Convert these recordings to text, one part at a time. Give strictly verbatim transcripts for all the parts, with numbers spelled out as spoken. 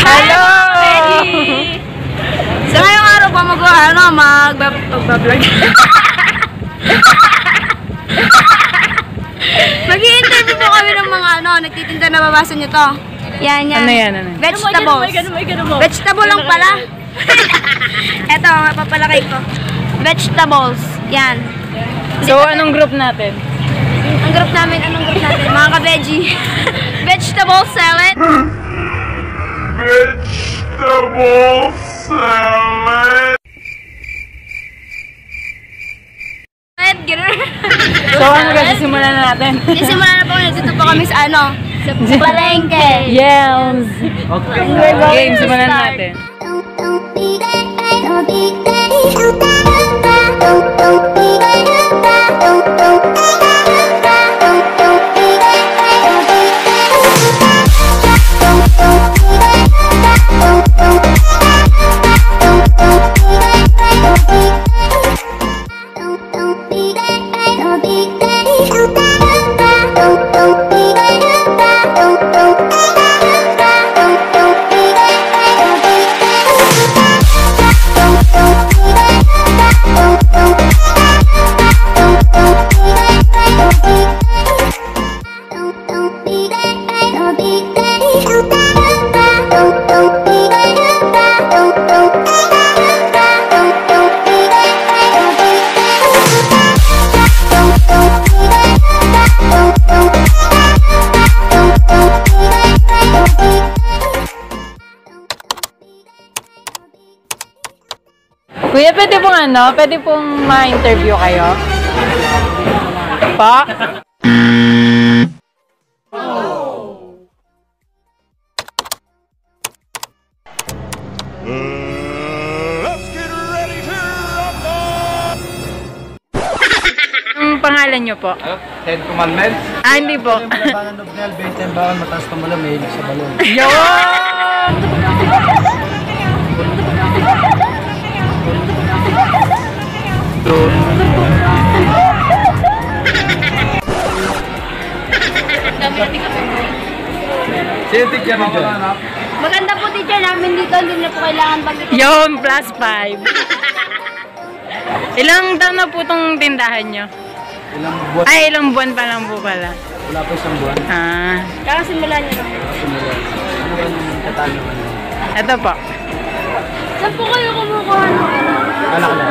Hello! Veggy! So ngayong araw pa mag ano, mag-vlog. Mag-i-interview po kami ng mga ano, nagtitinda na babasa nyo to. Yan, yan. Ano yan, ano? Vegetables. Vegetable lang pala. Eto, mapapalakay ko. Vegetables. Yan. So, anong group natin? Ang group namin, anong group natin? Mga ka-veggie. Vegetable salad. Vegetable salad. So, ano kasi simulan na natin? Simulan na po kami. Dito po kami sa ano? Sa palengke. Yes! Okay. Game, simulan na natin. Kuya, pwede pong ano? Pwede pong ma-interview kayo? Pa? Ang pangalan nyo po? Ten Commandments? Ah, hindi po. Labangan ng Nel, benta yung bawal, mataas pa malamig sa balon. Yun! Sino teacher mo dyan? Maganda po teacher namin dito. Hindi na po kailangan pag Yun, plus five. Ilang taon na po itong tindahan nyo? Ilang buwan? Ay, ilang buwan pa lang po pala. Wala pa isang buwan. Ah. kakasimula nyo lang. Simula. Ano ba yung katanungan mo? Ito po. Saan po kayo kumukuha ng ano? Kalakala.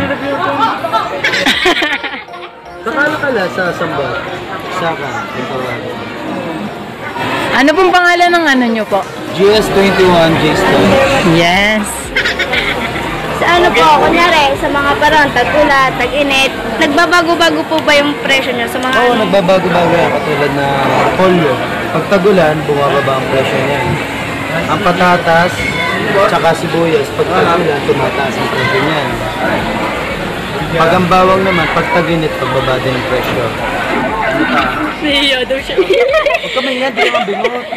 Sa kalakala, sa Samba. Saka, yung tawagan. Ano pong pangalan ng ano nyo po? G S twenty-one, J-Stone. Yes. Sa ano po, kunyari, sa mga parang tag-ulat, tag-init, nagbabago-bago po ba yung presyo nyo sa mga Oo, ano? nagbabago-bago yan. Katulad na polio. Pag tagulan, bumababa ang presyo niyan. Ang patatas, tsaka sibuyas, pag tagulan, tumataas ang presyo niyan. Pag ang bawang naman, pag tag-init, pagbaba din ang presyo. Ano pa? Niyo daw siya. Huwag kami nga, di naman bingot.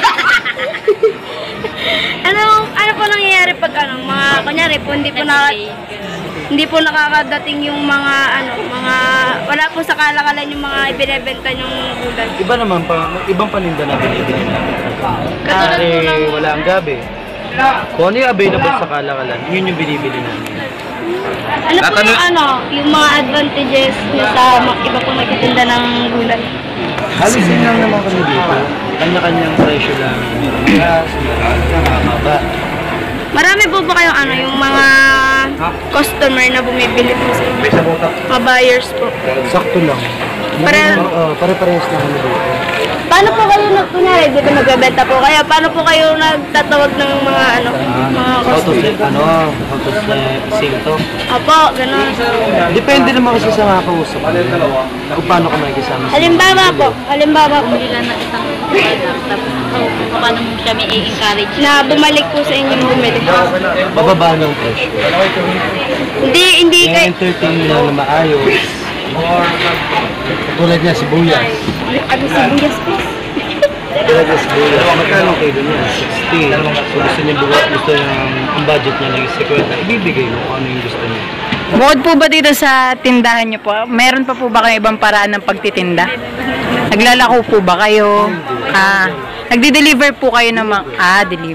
Ano, ano po nangyayari pag ano, mga, kunyari po, hindi po na, hindi po nakakadating yung mga, ano, mga, wala po sa kalakalan yung mga ibinebenta yung gulay. Iba naman pa, ibang paninda na binibili namin. Katulad po Eh, ng- wala ang gabi. Kung ano yung available sa kalakalan, yun yung binibili namin. Ano po yung ano, yung mga advantages nyo sa mga iba pong nagtitinda ng gulay? Halos yun lang naman kami dito. Kanya-kanyang presyo lang. Meron gas, meron mababa. Marami po ba kayong ano, yung mga customer na bumibili po sa inyo? Mga buyers po. Sakto lang. Pare- Oo, pare-parehas na kami dito. Paano po kayo nag, kunyari, di ba nagbebenta po kayo? Paano po kayo nagtatawag ng mga ano, mga How to customer? sell, ano, how to sell to. Opo, ganun. Depende naman kasi sa mga kausap. Kung paano ka makikisama. Halimbawa po, halimbawa po, Bumili lang ng isang product, tapos kung paano mo siya may i-encourage. na bumalik po sa inyong bumili. Bababa na ang presyo. Hindi, hindi kayo, I-entertain mo lang na maayos. Tulad niya, sibuyas. ano sibuyas po? Tulad niya, sibuyas. Magkano kayo niya? sixty. So gusto niya bugat, gusto niya ang budget niya naging fifty. Ibibigay mo kung ano yung gusto niya. Bukod po ba dito sa tindahan nyo po, meron pa po ba kayong ibang paraan ng pagtitinda? Naglalako po ba kayo? Ah, nagdi-deliver po kayo ng mga... Ah, deliver.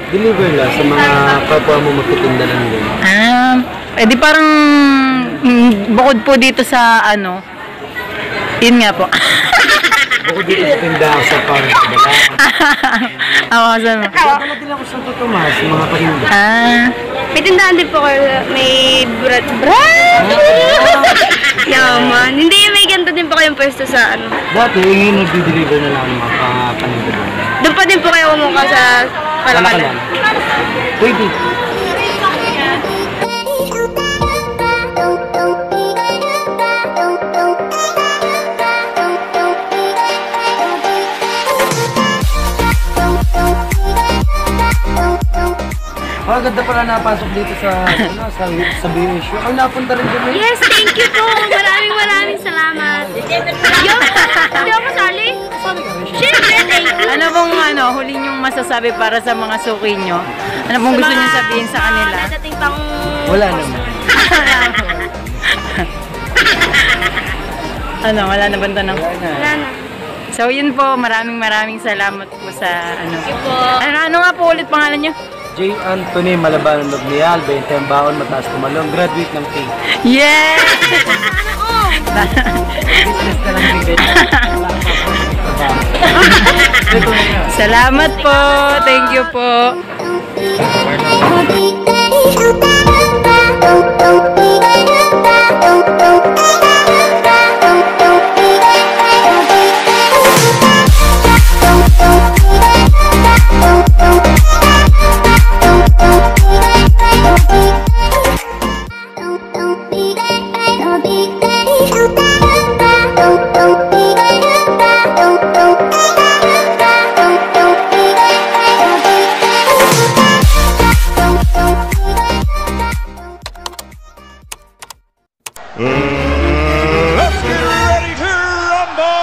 deliver lang sa mga kapwa mo magtitinda ng ganyan. Ah, eh di parang mm, bukod po dito sa ano, yun nga po. Bukod dito sa tindahan sa parang kabala. Ako kasama. Kaya din ako sa Tutumas, sa mga parinda. Ah, May tindahan din po kayo, may brad, brad! Yaman. Hindi, may ganito din po kayong pwesto sa ano. Dati, yung nag-deliver na lang ng mga pang- paninda doon. Doon pa din po kayo kumuha sa Palakalan. Pwede. Oh, ganda pala napasok dito sa ano, sa sa B S U. Ang napunta rin dyan. eh. Yes, thank you po. Maraming maraming salamat. Yo, hindi ako sali. Siyempre, thank you. ano pong ano, huli niyong masasabi para sa mga suki nyo? Ano pong gusto niyo sabihin sa kanila? Mga dadating pang... Wala naman. Ano, wala na banda ng... Wala na. So yun po, maraming maraming salamat po sa ano. Thank you po. Ano, ano nga po ulit pangalan niyo? J. Anthony Malabanan Lognial, twenty ang baon, mataas tumalong, graduate ng P. Yes! Business ka lang din. Salamat po. Thank you po. Let's get ready to rumble!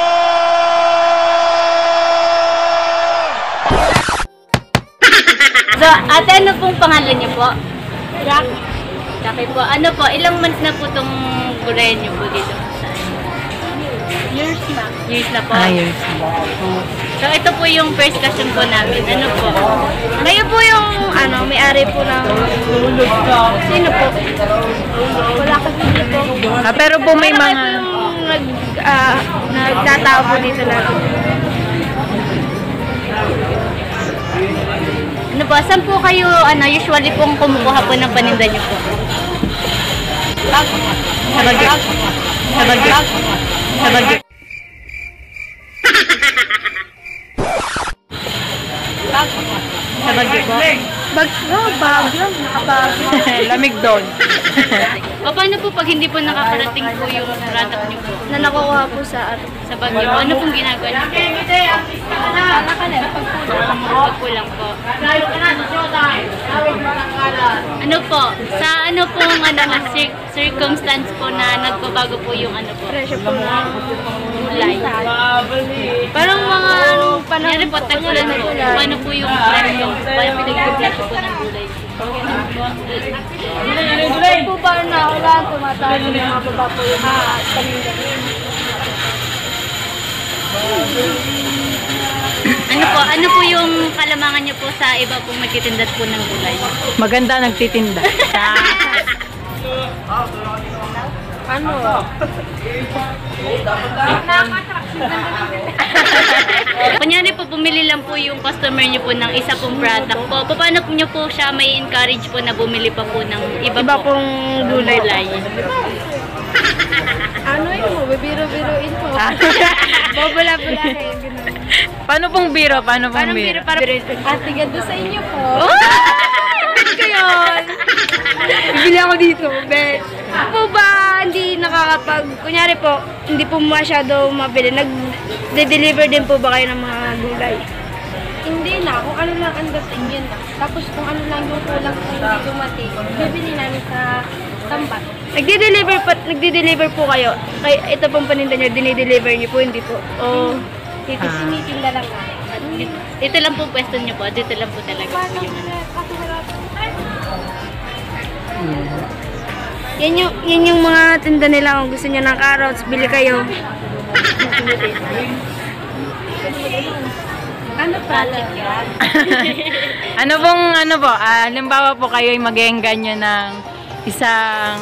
So, ate, ano pong pangalan niyo po? Jackie. Jackie po. Ano po, ilang months na po itong gulay niyo po dito? Years na. Years na po? Ayos. So, ito po yung first question po namin. Ano po? Ngayon po yung ano, may-ari po ng... Sino po? Wala kasi dito. Ah, pero po may Ano kayo mga... po yung nag, ah, nagtatao po dito natin? Ano po, saan po kayo, ano, usually pong kumukuha po ng paninda niyo po? Sa Bagyo. Sa Bagyo. Sa Bagyo. Sa Bagyo po. Bag, oh, bagyo. Nakabagyo. Lamig doon. O paano po pag hindi po nakakarating po yung product niyo po? Na nakukuha po sa ano. Sa Bagyo, ano pong ginagawa niyo po? Pagkulang po. Ano po? Sa ano pong ano, cir- circumstance po na nagbabago po yung ano po? Presyo po ng Gulay. Parang mga ano, pangyari po, tagsulan po. Paano po yung presyo? Paano pinag-presyo po ng gulay? Ito po ba na wala tumataas yung mga baba po yung mga paninda. Ano po? Ano po yung kalamangan niyo po sa iba pong magtitinda po ng gulay? Maganda nagtitinda. Ano? Kunyari po, bumili lang po yung customer niyo po ng isa pong product po. Paano po niyo po siya may encourage po na bumili pa po ng iba, Iba po? pong gulay. Gulay. Ano yun mo? Bibiro-biroin po. Babala-bala kayo. Paano pong biro? Paano pong Parang biro? biro para ate ganda sa inyo po. Oh! Ano ko yun? Bibili ako dito, bet. Po ba hindi nakakapag, kunyari po, hindi po masyado mabili, nag-deliver din po ba kayo ng mga gulay? Hindi na, kung ano lang ang dating yun na. Tapos kung ano lang yung kulang kung hindi dumating, bibili namin sa tambat. Nagde-deliver pa, nagde-deliver po kayo. Kay ito pong paninda niyo, dinideliver niyo po, hindi po. O, Dito Ah. sinitinda lang namin. Dito lang po pwesto niyo po. Dito lang po talaga po yung ano. Kasi wala yan yung, yan yung mga tinda nila. Kung gusto niyo ng carrots, bili kayo. Ano pala? Ano pong, ano po, ah, halimbawa po kayo ay mag-engganyo ng isang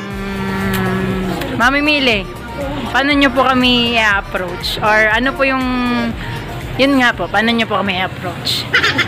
mamimili. Paano nyo po kami i-approach? Or ano po yung, yun nga po, paano nyo po kami i-approach?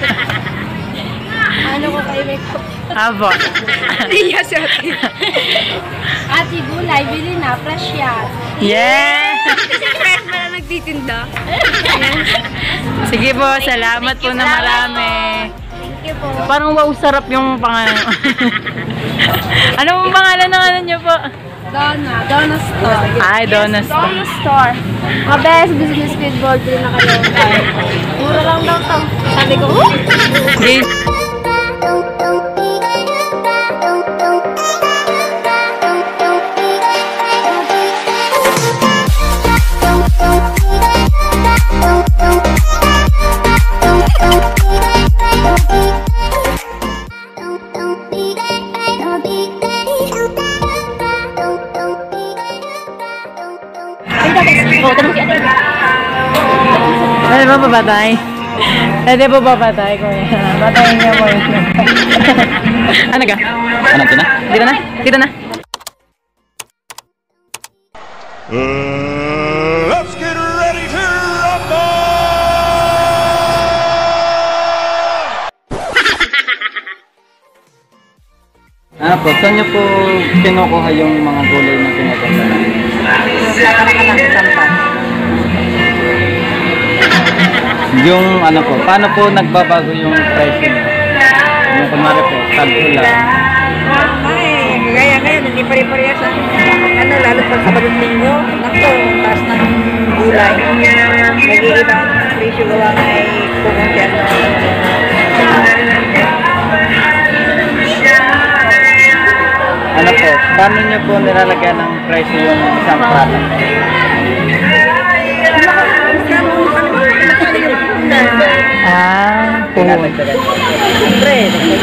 Ano ko kayo may ko? Abo. Iya si ate. Ate gulay, bili na, fresh yan. Yeah! Kasi fresh ba na nagtitinda? Sige po, salamat po na marami. Thank you po. Parang wow, sarap yung pangalan. Ano pong pangalan ng ano nyo po? Donna, Donna Store. Ay, Donna Yes, Store. Donna Store. Mga best, gusto nyo speedboard, bili na kayo. Mura lang daw to. Sabi ko, oh! Okay. Pwede ba papatay? Pwede ba papatay ko yan? Patayin niya mo yun. Ano ka? Ano ka na? Dito na? Dito na? Uh, let's get ready to rumble! Ah po, saan niyo po kinukuha yung mga gulay na pinaganda namin? Yung ano po, paano po nagbabago yung presyo niyo? Yung kumari po, tag-ulan. Ay, gaya ngayon, hindi pare-parehas ang ano, lalo pag sa bagong linggo. Naku, taas ng gulay. Nag-iibang presyo gawa nga ay pumunti ano. Ano po, paano niyo po nilalagyan ng presyo yung isang product? Ah, po. Pinatagdagan po. Siyempre,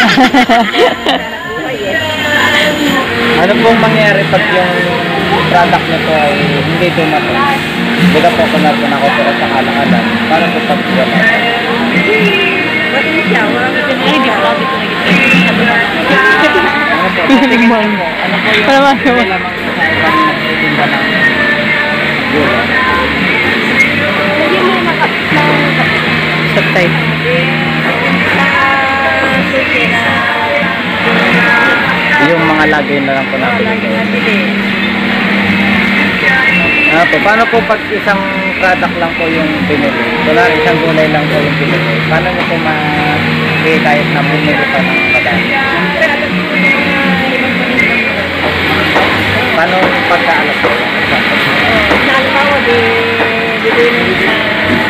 Ano pong mangyari pag yung product nito ay hindi dumating? Hindi ka po kunat po nakopera sa kalakalan. Paano po pag dumating? ba't hindi siya? Walang Ano po? Tingin mo, ano po yung Para hindi lamang sa ibang nagtitinda ng gulay? Hindi mo naka... Subtay. Yung mga lagay na lang po natin. Ano po, paano po pag isang product lang po yung pinili? Kunwari, isang gulay lang po yung pinili. Paano nyo po ma-kahit na bumili pa ng madami? Paano pagkaalas po? Halimbawa, di bibili mo din sa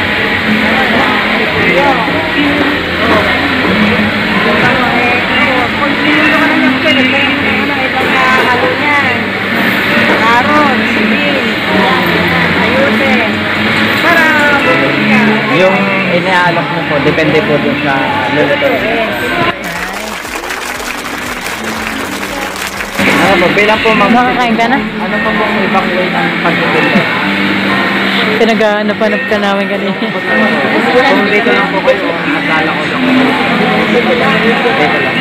halimbawa, eh, kung binili mo na yung pwede, kaya mo na ibang halo niyan. Carrots, beans, ayusin. Para bumili ka. Yung iniaalok mo po, depende po dun sa luluto. Ano po, bilang po mag- Makakain ka na? ano po pong ibang way ng pagtitinda? Pinag-hanap-hanap ka namin kanina. Kung dito lang po kayo, nakala ko lang. Dito lang. Dito lang.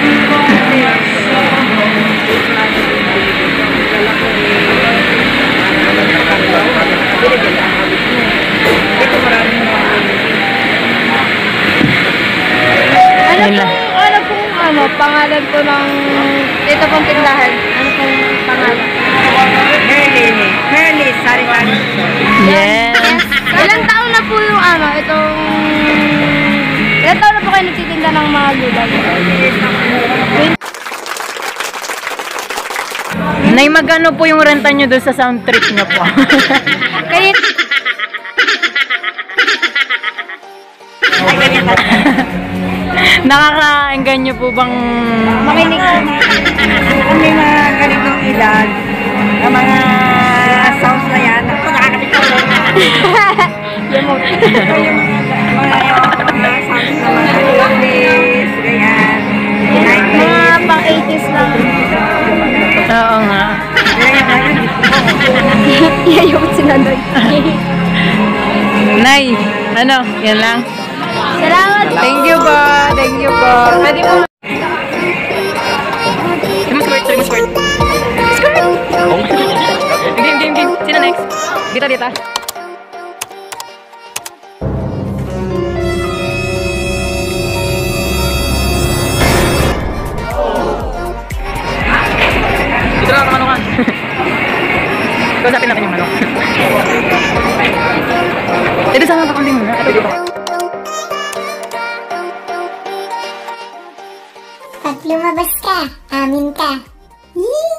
Ano Yun lang. pong, ano pong, ano, pangalan po ng dito pong tindahan? Ano pong pangalan? Merly, Merly, sari-sari. Yes. Ilang taon na po yung ano, itong... Ilang taon na po kayo nagtitinda ng mga gulay? Nay, magkano po yung renta nyo doon sa sound trip nyo po? Kaya... Nakaka-enggan nyo po bang... Makinig po. Kami mga ganitong edad, na mga sounds na yan, ako nakakabit ko. Yung mo. Ito yung mga mga sounds na mga Godbless, ganyan. Mga pang eighties lang. Oo nga. Iya, yung sinanod. Nay, ano, yan lang. Salamat. Thank you po. Thank you po. Pwede po. Sige mo squirt. Sige mo squirt. Squirt! Game, game, game. Sino next? Dito, dito. Dito lang ang manukan. Kausapin natin yung manok. Dito sana pa kundin muna. Ito dito. Pag lumabas ka, amin ka. Yee!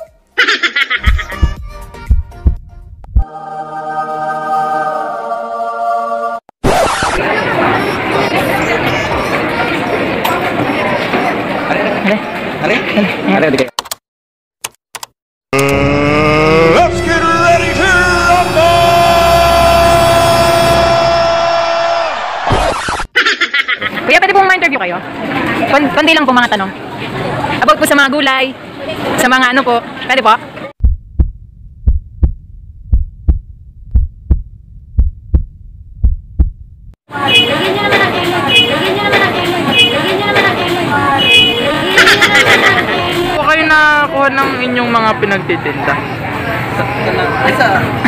Are? Are? Are? Let's get ready to rumble! Kuya, pwede pong ma-interview kayo? Kon konti lang po mga tanong. About po sa mga gulay, sa mga ano po. Pwede po? Po kayo nakakuha ng inyong mga pinagtitinda? Isa.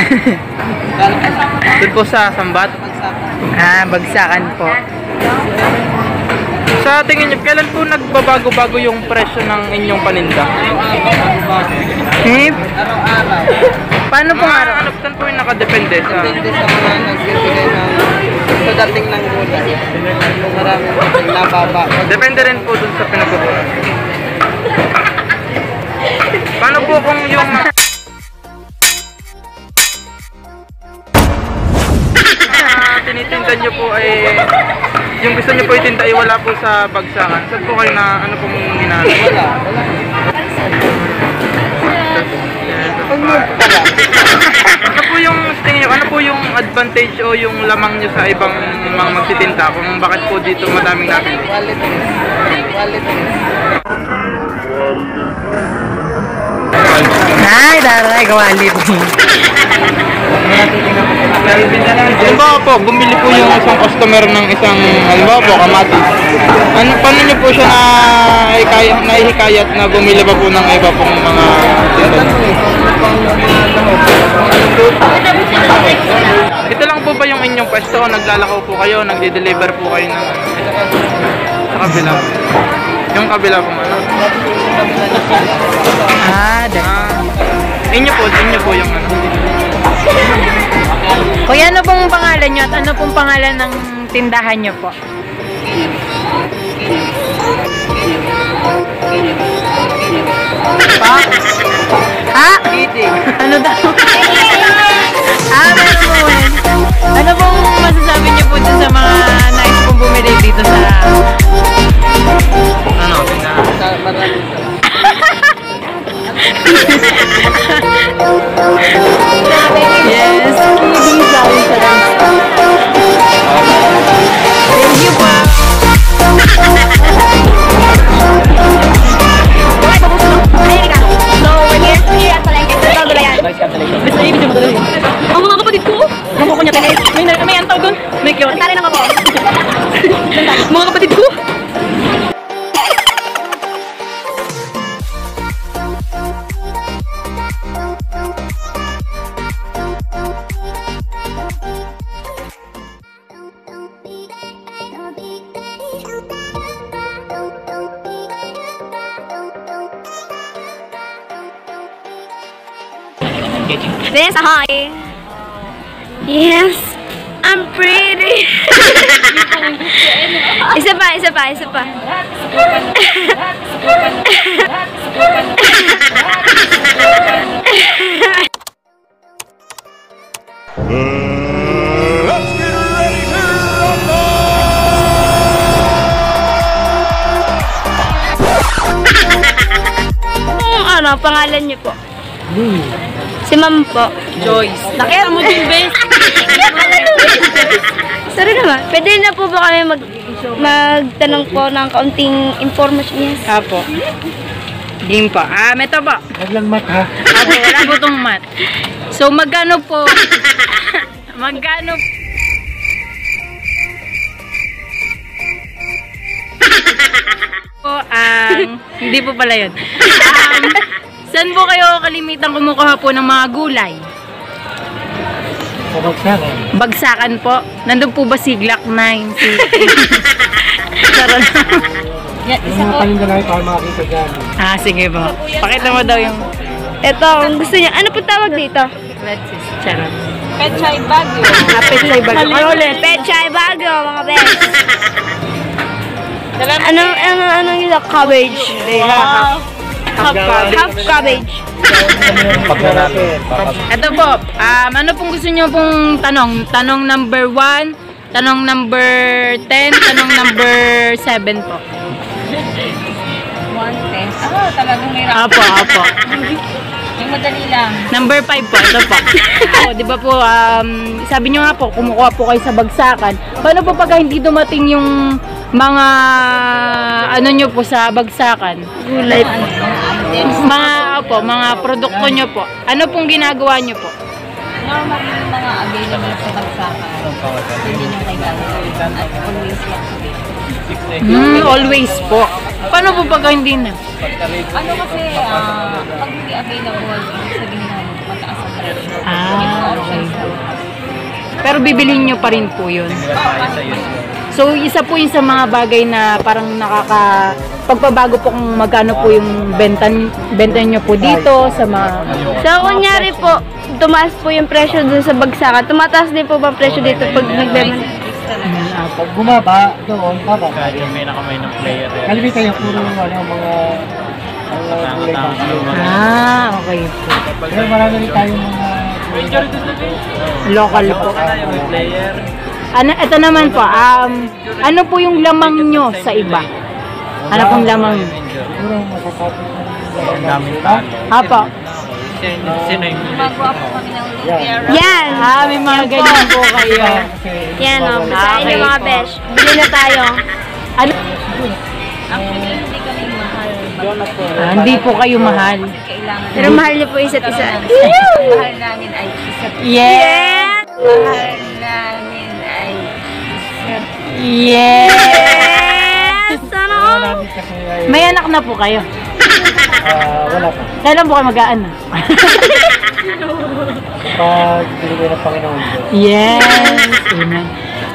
Doon po sa Sambat? Ah, bagsakan po. Sa tingin niyo, kailan po nagbabago-bago yung presyo ng inyong paninda? Eh, Araw-araw. paano pong Mga araw? ano, saan po yung nakadepende sa... Depende sa mga nagbibigay ng sa dating ng gulay. Kung marami nababa. Depende rin po dun sa pinagkukuha. Paano po kung yung... Ah, tinitinda nyo po ay... Yung gusto nyo po itinda ay wala po sa bagsakan. Saan po kayo na ano pong ginagawa? Wala. Wala. Ano po yung tingin nyo, ano po yung advantage o yung lamang nyo sa ibang mga magtitinda kung bakit po dito madaming nabili? Quality. Quality. Ay, daray, kawalit. Halimbawa po, bumili po yung isang customer ng isang, halimbawa po, kamatis. Ano, paano nyo po siya na ikaya, naihikayat na bumili pa po ng iba pong mga tinda? Ito lang po ba yung inyong pwesto o naglalakaw po kayo, nagde-deliver po kayo ng sa kabila? Yung kabila po ano? Ah, daray. Ah, inyo po, inyo po yung ano. Kuya, ano pong pangalan nyo at ano pong pangalan ng tindahan nyo po? Pa? Ha? Ano daw? Ah, meron po yun. Ano pong masasabi nyo po dun sa mga nais pong bumili dito sa... Ano, tindahan? Sa maraming Yes, kidding sorry sa Thank you po. So, we're here, here at Palengke. Sa Gulayan. Basta ibig mo talaga. Ang mga kapatid ko, ang kuko niya talaga. May, may antaw doon. May cute. Tali ng ako. Mga kapatid ko. Venessa, hi. Yes, I'm pretty. Isa pa, isa pa, isa pa. Let's get ready to rumble! Kung ano, pangalan niyo po? Si Ma'am po. Joyce. Nakita mo din, best. Sorry naman, pwede na po ba kami mag magtanong po ng kaunting information? Yes. Apo. Game pa. Ah, meto po. Huwag lang mat ha. Apo, wala po itong mat. So, magkano po? Magkano? Hindi po pala yun. Um, saan po kayo kalimitang kumukuha po ng mga gulay? Sa bagsakan. Bagsakan po. Nandun po ba si Glock nine? Si... Sarap lang. Yung mga paninda namin para makakita dyan. Ah, sige po. Pakita mo daw yung... Ito, kung gusto niya. Ano po tawag dito? Let's see. Charot. Pechay Bagyo. Ah, Pechay Bagyo. Ano ulit? Pechay Bagyo, mga best. Anong, anong, anong yung cabbage? Wow. Half, half cabbage. Paglalapit. Ito po, um, ano pong gusto nyo pong tanong? Tanong number one, tanong number ten, tanong number seven po. One ten. Ah, talagang may rock. Apo, apo. Yung madali lang. Number five po, ito po. O, di ba po, um, sabi nyo nga po, kumukuha po kayo sa bagsakan. Paano po pag hindi dumating yung mga, ano nyo po sa bagsakan? Gulay po. Mga, opo, mga produkto nyo po. Ano pong ginagawa nyo po? Normal yung mga available sa bagsakan. Hindi nyo kailangan. At always lang. Hmm, always po. Paano po pag hindi na? Ano kasi, ah, pag hindi available, ibig sabihin na mataas ang presyo. Ah, Yung mga okay. options po. Pero bibilin nyo pa rin po yun. So, isa po yun sa mga bagay na parang nakaka... Pagpabago po kung magkano po yung benta, benta nyo po dito sa mga... So, kunyari po, tumaas po yung presyo dun sa bagsakan. Tumataas din po ba ang presyo dito pag nagbebenta? Pag bumaba, doon, baba. Kalimitan yung puro ano, mga mga gulay bagyo. Ah, okay po. Pero marami rin tayong mga Local po. Ano, ito naman po, um, ano po yung lamang nyo sa iba? Ano pong lamang nyo? puro masasapit na Apo. Gumagawa po kami ng lumpia. Yan! Ah, may mga ganyan po kayo. Yan o, Ah, basahin okay yung mga po. besh. Bili na tayo. Ano? Actually, hindi kami mahal. Ah, hindi po kayo mahal. Kailangan. Pero mahal niyo po isa't isa. Ang mahal namin ay isa't Yes! mahal namin ay isa't Yes! Sana all! namin kasi ay May anak na po kayo. ah, wala pa. Kailan po kayo mag-aano? Kapag binigay ng Panginoon Diyos. Yes! Amen.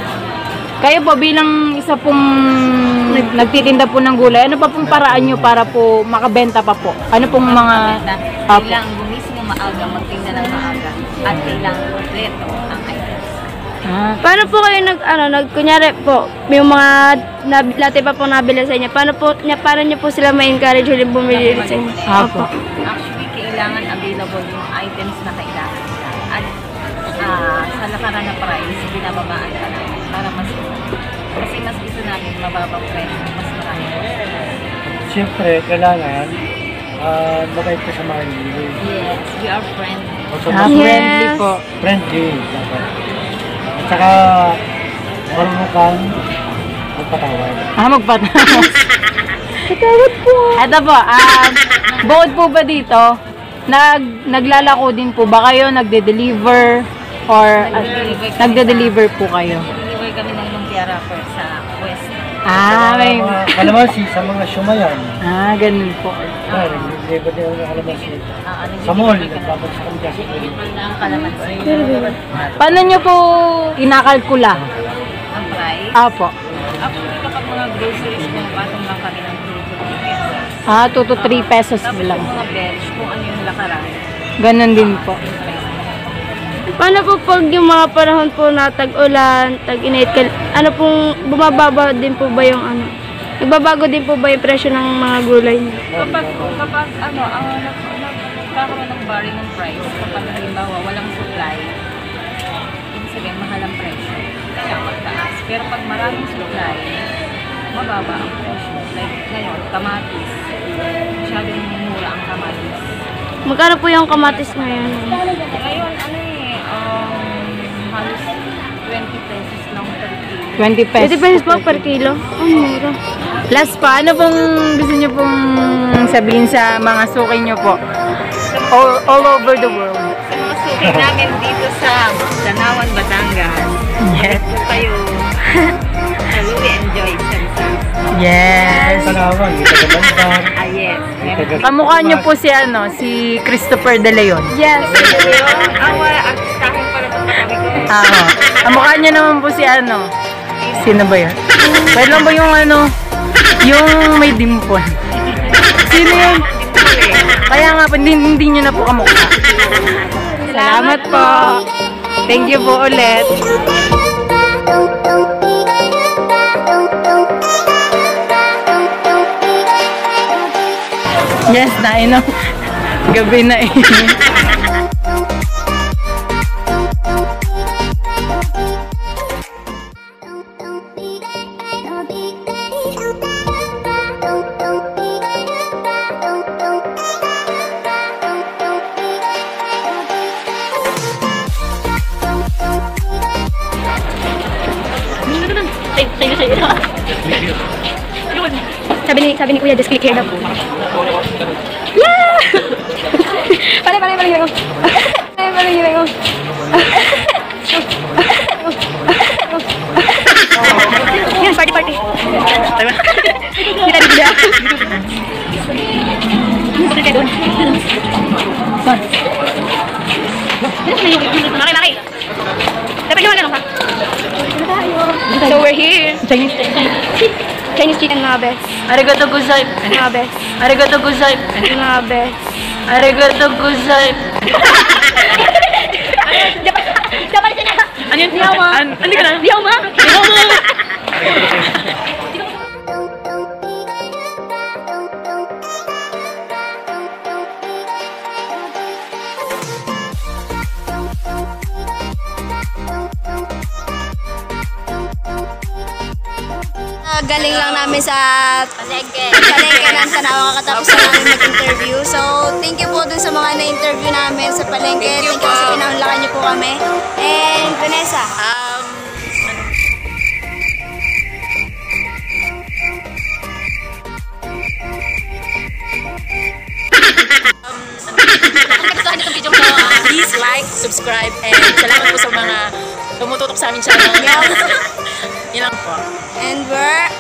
Kayo po bilang isa pong nagtitinda po ng gulay, ano pa pong paraan nyo para po makabenta pa po? Ano pong mga... Apo. kailangan gumising ng maaga, magtinda ng maaga, at kailangan kompleto ang items. Ah, Paano po kayo nag, ano, nag, kunyari po, yung mga nab, dati pa po nabili sa inyo, paano po, niya, paano niyo po sila ma-encourage ulit bumili sa inyo? Apo. Actually, kailangan available yung items na kailangan nila. At ah, sa lakaran na price, binababaan ka namin para mas kasi mas gusto namin mababang presyo, mas marami. Siyempre, kailangan ah, mabait ka sa mga hindi. Yes, we are friends. Ah, friendly Yes. po. Friendly. dapat. At saka, marunong kang magpatawad. Ah, magpatawad. Patawad po. Ito po, um, bukod po ba dito, nag, naglalako din po ba kayo, nagde-deliver, or uh, nagde-deliver po kayo? Deliver kami ng lumpia wrapper sa West. Ah, may... Mga kalamansi sa mga shumayan. Ah, ganun po. Ah, nag-deliver din ako ng kalamansi. Ah, ano, Sa mall, deliver kami nagpapag sa kanila sa mall. ng kalamansi. Paano nyo po kinakalkula? Ang price. Apo. Actually, kapag mga groceries, pumapatong lang kami ng two to three pesos. Ah, two to three pesos Tapos lang. yung mga veg, kung ano yung lakaran, Ganun din po. yung price. Paano po pag yung mga panahon po na tag-ulan, tag-init, kal- ano pong, bumababa din po ba yung ano? Nagbabago din po ba yung presyo ng mga gulay niyo? Kapag, kapag ano, ang nag- nagkakaroon ng varying ng price, kapag halimbawa walang supply, ibig sabihin mahal ang presyo, kaya magtaas. Pero pag maraming supply, mababa ang presyo. Like ngayon, kamatis, masyadong mura ang kamatis. Magkano po yung kamatis ngayon? Ngayon, ano eh, um, halos twenty pesos lang per kilo. twenty pesos. twenty pesos po per kilo? Ang mura. Last pa, ano pong gusto nyo pong sabihin sa mga suki nyo po? All, all over the world. Sa mga suki namin dito sa Tanauan, Batangas, Yes. po kayo, I really enjoy Senses. Yes. Tanauan, yung taga-Bantan. Ah, yes. Kamukha niyo po si ano, si Christopher De Leon. Yes. Ang wala, ang kahit pala itong katabi ko. Ah, kamukha niyo naman po si ano. Sino ba yan? Pwede lang ba yung ano, yung may dimple? Sino yun? Kaya nga, hindi, hindi nyo na po kamukha. Salamat po. Thank you po ulit. Yes, nainom. Gabi na eh. Sabi ni, sabi ni Kuya, just click here daw. Yeah! Pare, pare, pare, pare. Pare, pare, pare. Yan, party, party. Kita di beda. Mari, mari. Dapat nyo magano ka? So we're here. Chinese. Chinese chicken nabes. Arigato gozai. Nabes. Arigato gozai. Nabes. Arigato gozai. Dapat, dapat ito na. Ano yun? Diyaw ma. Ano ka na? Diyaw ma. Diyaw ma. Galing lang namin sa palengke. Palengke ng Tanauan kakatapos na namin mag-interview. So, thank you po dun sa mga na-interview namin sa palengke. Thank you, thank you po sa pinahunlakan niyo po kami. And Venessa. Um, Kung nagustuhan niyo itong video ko, uh, please like, subscribe, and salamat po sa mga tumututok sa amin channel. Yun lang po. And we're